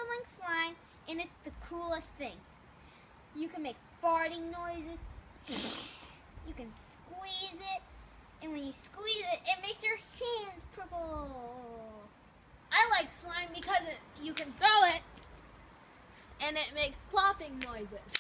sprinkling slime, and it's the coolest thing. You can make farting noises. You can squeeze it, and when you squeeze it, it makes your hands purple. I like slime because you can throw it, and it makes plopping noises.